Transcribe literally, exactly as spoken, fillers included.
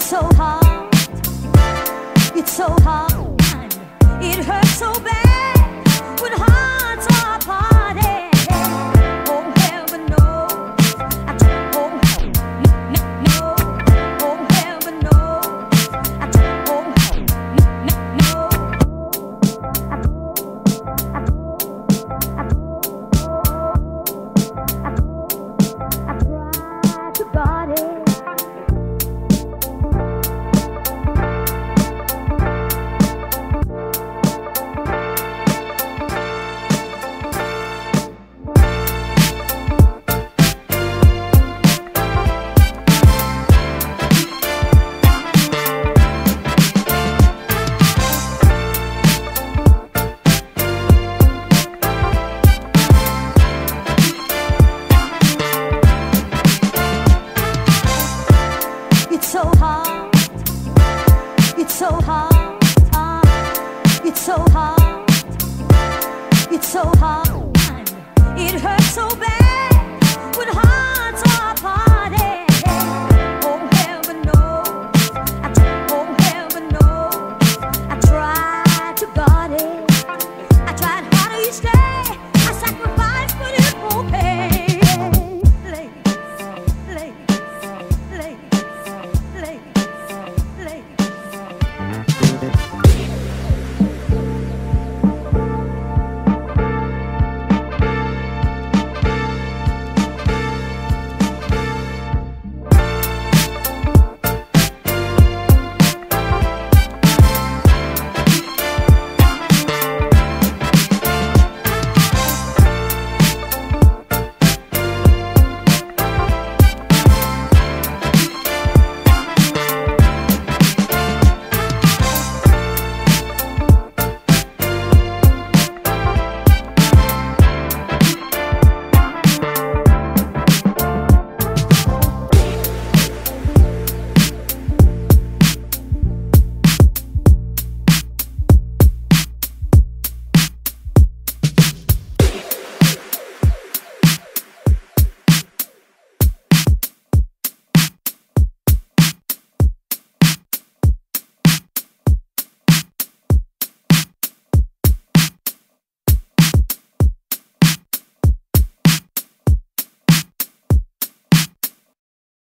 so hard, it's so hard, it hurts so bad when hearts are parted. Oh, heaven knows, I don't, oh, no, no, oh, heaven knows, I don't, oh, no, no, I tried to guard it. So hard, it's so hard, it's so hard, it's so hard, it hurts so bad when heart